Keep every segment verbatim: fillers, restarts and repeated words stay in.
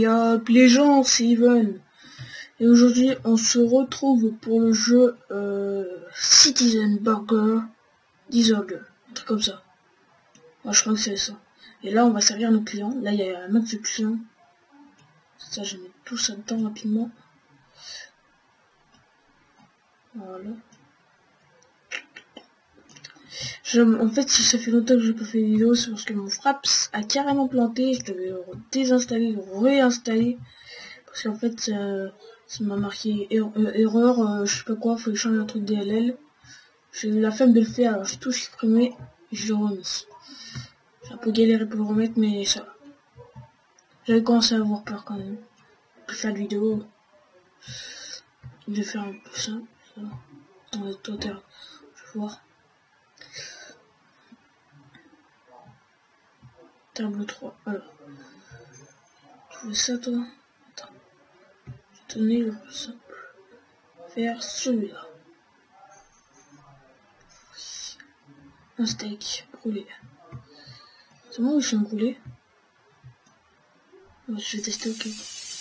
Yup, les gens, c'est Even. Et aujourd'hui, on se retrouve pour le jeu euh, Citizen Burger Disorder, un truc comme ça. Ouais, je crois que c'est ça. Et là, on va servir nos clients. Là, il y a un max de clients. Ça, je mets tout ça dedans rapidement. Voilà. Je, en fait, si ça fait longtemps que je n'ai pas fait de vidéo, c'est parce que mon Fraps a carrément planté. Je devais le désinstaller, le réinstaller. Parce qu'en fait, ça, ça m'a marqué er euh, erreur, euh, je sais pas quoi, faut changer un truc D L L. J'ai eu la flemme de le faire, alors j'ai tout supprimé et je le remis. J'ai un peu galéré pour le remettre, mais ça va. J'avais commencé à avoir peur quand même. De faire de vidéo. Je vais faire un peu ça. ça. On va tout faire. Je vais voir. Tableau trois. Alors. Tu veux ça toi? Attends. Je vais te donner le plus simple. Faire celui-là. Un steak brûlé. C'est moi où je suis brûlé? Je vais tester, ok.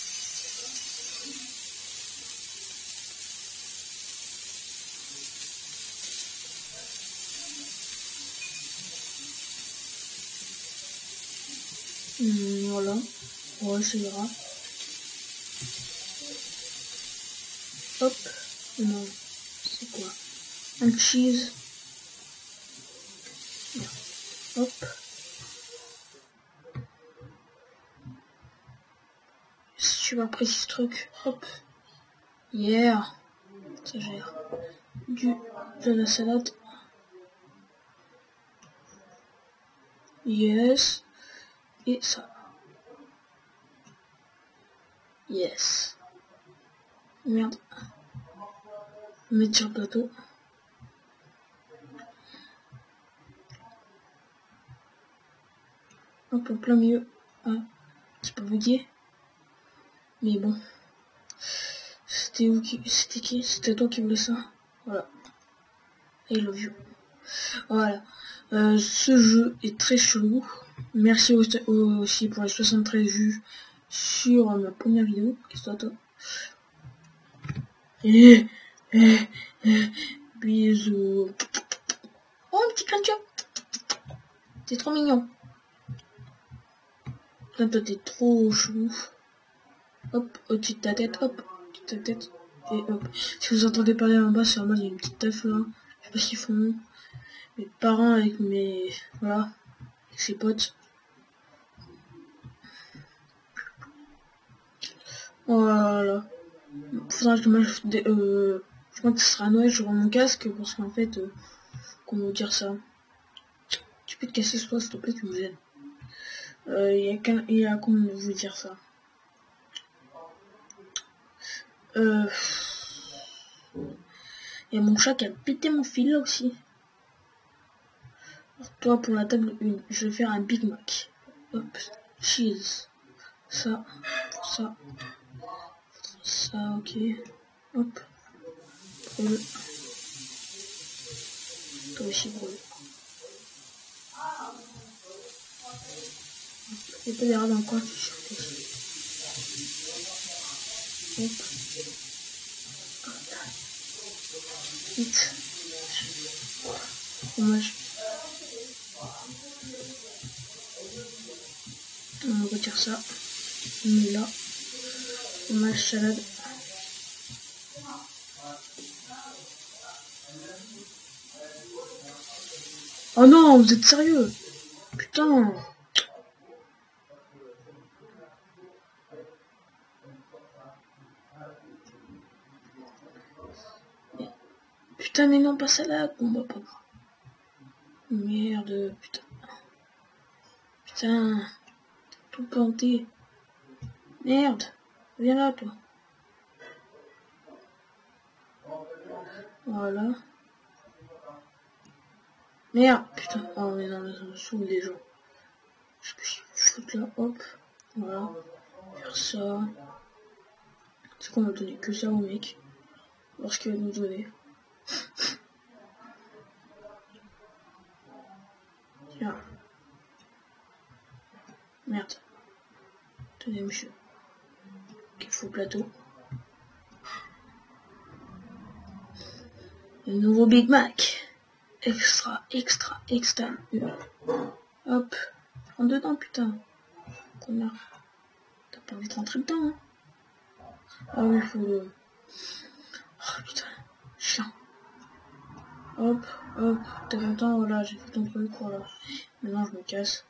Mmh, voilà. Ouais, ça ira. Hop. Non. C'est quoi? Un cheese. Hop. Super précis ce truc. Hop. Yeah. Ça gère. Du, de la salade. Yes. Et ça. Yes. Merde. Mettre sur le plateau. Hop, en plein milieu. Ah, c'est pas bugué. Mais bon. C'était où qui. C'était qui? C'était toi qui voulais ça. Voilà. I love you. Voilà. Euh, ce jeu est très chelou. Merci aussi pour les soixante-treize vues sur ma première vidéo. Qu'est-ce que toi? Eh, eh, eh, bisous. Oh, un petit crunch. T'es trop mignon. Putain, toi, t'es trop chelou. Hop, au-dessus de ta tête, hop, au-dessus de ta tête. Et hop. Si vous entendez parler en bas, c'est normal, il y a une petite teuf là. Je sais pas ce qu'ils font. Mes parents avec mes. Voilà. Avec ses potes. Voilà. Faudra que je m'ajoute des. Euh, je pense que ce sera à Noël, je rends mon casque parce qu'en fait. Euh, comment dire ça? Tu peux te casser ce toi, s'il te plaît, tu me gênes. Euh, il y a qu'un. Il y a comment vous dire ça? Euh. Il y a mon chat qui a pété mon fil là aussi. Alors, toi, pour la table un, je vais faire un Big Mac. Hop, cheese. Ça, ça, ça, ok. Hop, brûle. Toi aussi, brûle. Il n'y a pas d'erreur dans le coin, hop. Vite. Fromage. On retire ça. On met là. Fromage, salade. Oh non, vous êtes sérieux? Putain. Putain, mais non, pas salade. Bon, bah, pas grave. Merde, putain. Putain. Tout planté. Merde. Viens là, toi. Voilà. Merde, putain. Oh, mais non, mais ça me saoule les gens. Je peux foutre là, hop. Voilà. Faire ça. C'est qu'on va donner que ça au mec. Voir ce qu'il va nous donner. Tiens. Merde. Tenez, monsieur. faux plateau. Le nouveau Big Mac. Extra, extra, extra. Hop. Rentre dedans, putain. Connard. T'as pas envie de rentrer dedans, hein. Ah oui, il faut le... Oh putain. Chiant. Hop, hop. T'es content, voilà, j'ai fait ton truc, voilà. Maintenant, je me casse.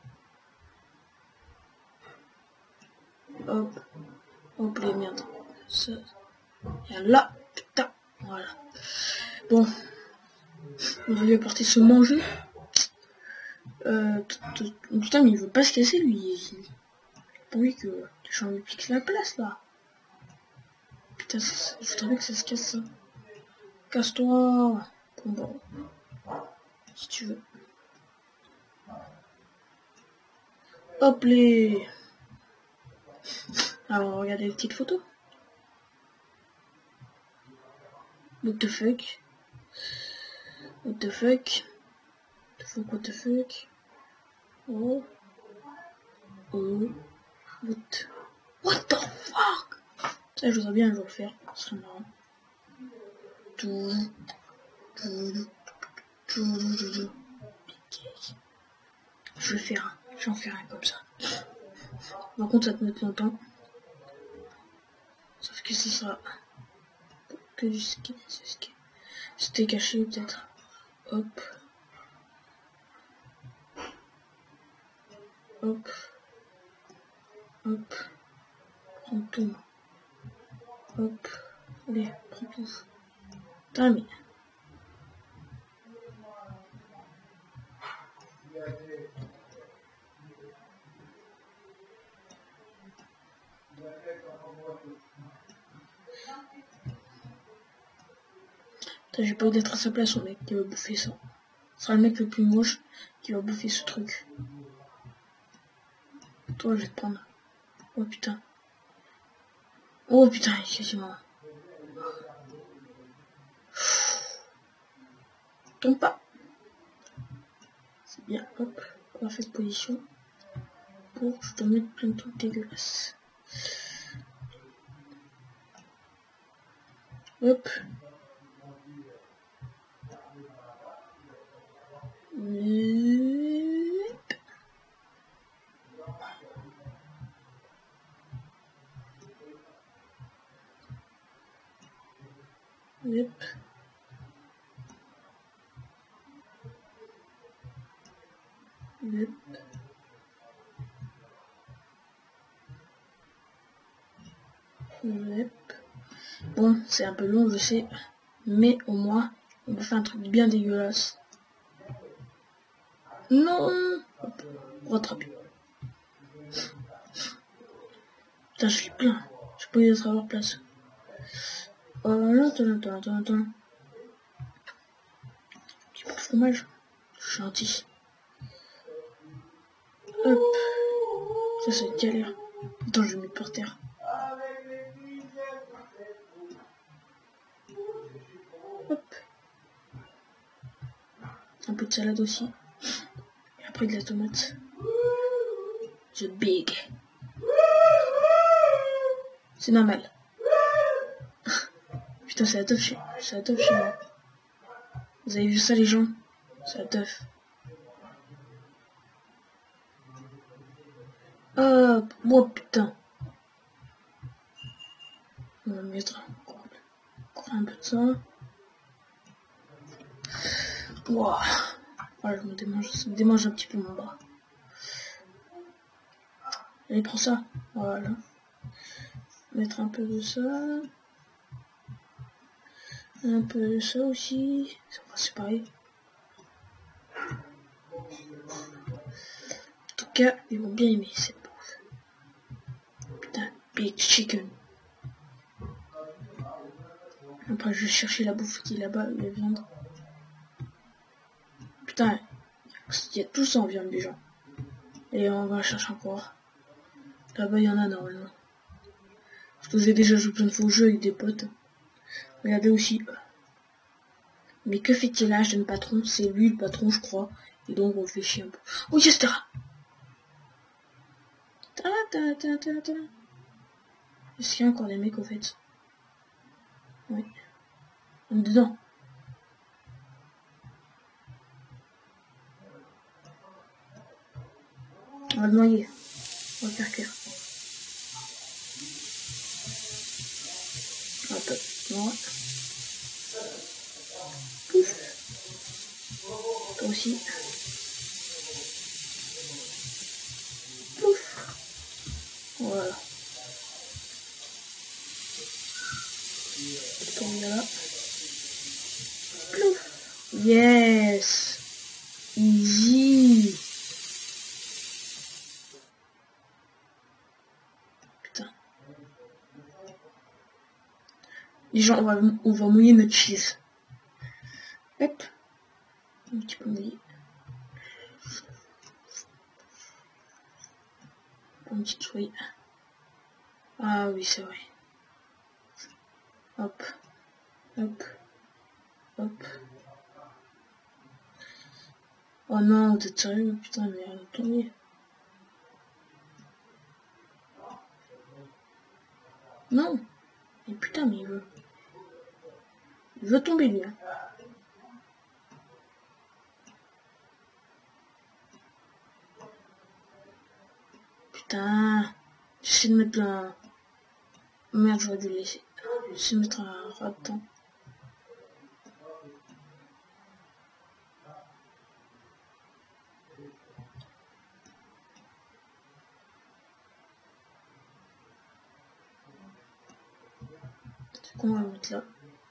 Hop. Hop, les merdes. Ça. Et là, putain. Voilà. Bon. On va lui apporter ce manger. Euh, putain, mais il veut pas se casser, lui. Il a pas envie que les gens lui piquent la place, là. Putain, il faudrait que ça se casse, ça. Casse-toi. Bon, bon. Si tu veux. Hop, les... Alors, regardez les petites photos. What the fuck? What the fuck? What the fuck, what the fuck? Oh. Oh. What? What the fuck? Ça, je voudrais bien un jour le faire. Ce serait marrant. Tout. Tout. Tout. Tout. Je vais faire un. Je vais en faire un comme ça. Par contre, ça te met longtemps. Sauf que ce sera que du ski. C'était caché peut-être. Hop. Hop. Hop. Prends tout. Hop. Allez, prends tout. Terminé. J'ai pas envie d'être à sa place, au mec qui va bouffer ça. Ce sera le mec le plus moche qui va bouffer ce truc. Toi, je vais te prendre. Oh putain. Oh putain, il est quasiment. Tombe pas. C'est bien, hop. On va faire cette position. Pour je te mettre plein de trucs dégueulasses. Hop. Yep. Yep. Yep. Bon, c'est un peu long, je sais, mais au moins, on va faire un truc bien dégueulasse. Non. Hop. Rattraper. Putain, je suis plein. Je peux y être à leur place. Oh là, attends, attends, attends, attends. Petit peu de fromage. Gentil. Hop. Ça, c'est une galère. Attends, je vais mettre par terre. Hop. Un peu de salade aussi. Et après de la tomate. The big. C'est normal. Putain, c'est la teuf chez... C'est la teuf chez moi. Vous avez vu ça, les gens? C'est la teuf. Hop. Oh putain. On va mettre encore, encore un peu de ça. Wow. Voilà, je me démange, ça me démange un petit peu mon bras. Allez, prends ça. Voilà. Mettre un peu de ça. Un peu de ça aussi. C'est pareil. En tout cas, ils vont bien aimer cette bouffe. Putain, big chicken. Après, je vais chercher la bouffe qui est là-bas, la viande. Putain, il y a tout ça en viande déjà. Et on va chercher encore. Là-bas, il y en a normalement. Parce que j'ai déjà joué plein de fois au jeu avec des potes. Regardez aussi. Mais que fait-il là, jeune patron? C'est lui le patron, je crois. Et donc, on le fait chier un peu. Oh, yes, ta ta ta ta ta ta. Est-ce qu'il y a encore des mecs au fait? Oui. On est dedans. On va le noyer. On va le faire cuire. Hop, moi. Pouf. Toi aussi. Pouf. Voilà. Tombe là. Plouf. Yes. Easy. Putain. Les gens, on va, on va mouiller notre cheese. Hop. Un petit peu mouillé. Un petit truc. Ah oui, c'est vrai. Hop. Hop. Hop. Oh non, vous êtes sérieux? Putain, mais elle est tombée. Non. Mais putain, mais il veut. Il veut tomber, lui. Hein. Putain. J'essaie de mettre un... Merde, j'aurais dû le laisser. J'essaie de mettre un rat de temps. C'est qu'on va le mettre là.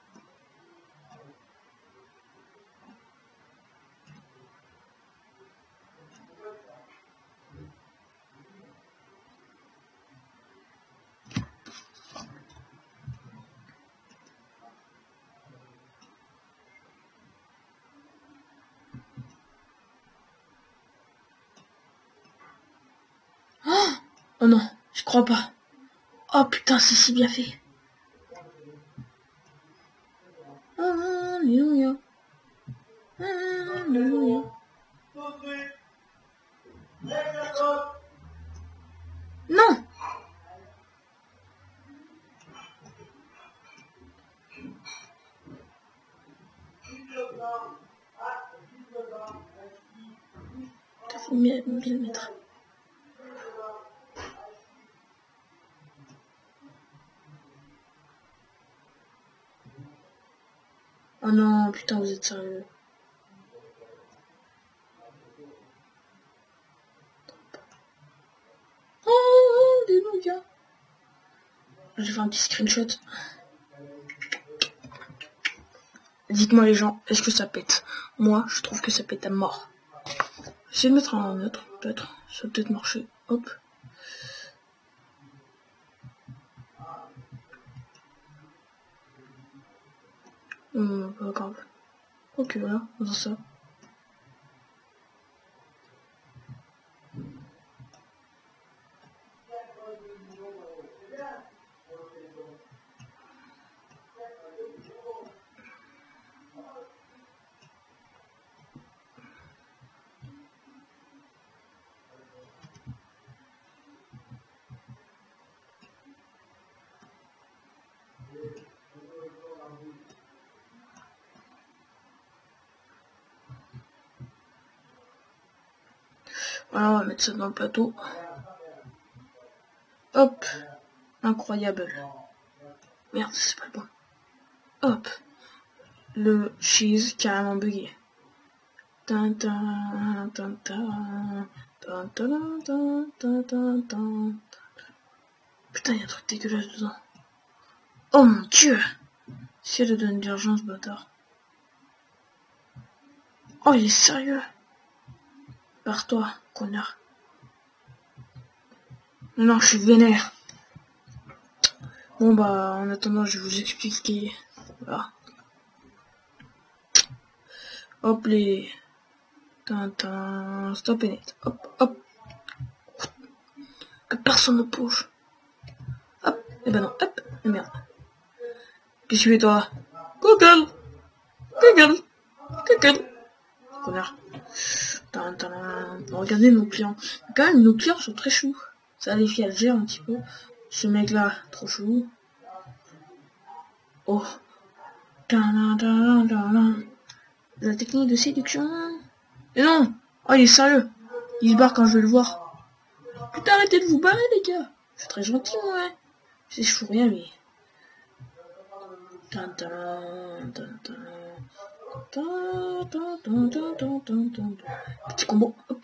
Oh non, je crois pas. Oh putain, c'est si bien fait. Alléluia. Alléluia. Non. Il faut bien le mettre. Oh non, putain, vous êtes sérieux. Oh, alléluia. Je vais faire un petit screenshot. Dites-moi les gens, est-ce que ça pète? Moi, je trouve que ça pète à mort. J'essaie de mettre un autre, peut-être. Ça va peut-être marcher. Hop. Hum, pas grave. Ok, voilà, on fait ça. Voilà, on va mettre ça dans le plateau. Hop. Incroyable. Merde, c'est pas le bon. Hop. Le cheese carrément bugué. Putain, il y a un truc dégueulasse dedans. Oh mon dieu. C'est de donner d'urgence, bâtard. Oh, il est sérieux. Barre-toi, connard. Non, je suis vénère. Bon bah, en attendant, je vais vous expliquer. Voilà. Hop les... Tintin... Stop et net. Hop, hop. Que personne ne bouge. Hop, et ben non, hop, et merde. Qu'est-ce que tu fais toi? Google Google Google Connard. Tintin. Regardez nos clients. Quand même, nos clients sont très choux. Ça les fait alger un petit peu. Ce mec là, trop chou. Oh. La technique de séduction. Et non. Oh, il est sérieux. Il se barre quand je vais le voir. Putain, arrêtez de vous barrer, les gars. C'est très gentil, ouais. Je sais, je fous rien, mais... Petit combo. Hop.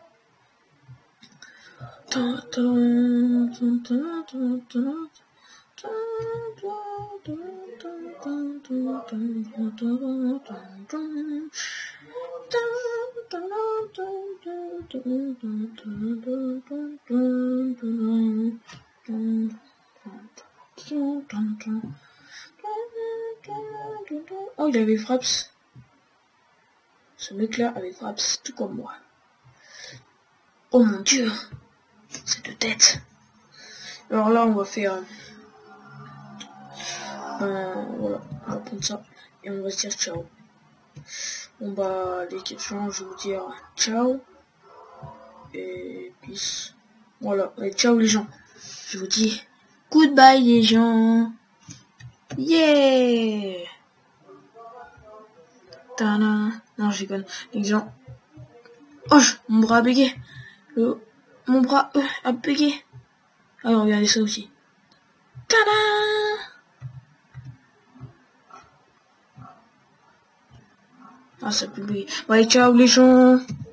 Oh, il avait Fraps. Ce mec-là avait Fraps, tout comme moi. Oh mon dieu, cette tête. Alors là, on va faire... Euh, voilà, on va prendre ça. Et on va se dire ciao. Bon bah, les questions, je vais vous dire ciao. Et peace. Voilà, et ciao les gens. Je vous dis goodbye les gens. Yeah. Tana. Non, je déconne. Les gens. Oh, je... mon bras a bugué. Le... Mon bras euh, a bugué. Ah, regardez ça aussi. Tada. Ah, ça peut buguer. Ouais, ciao les gens.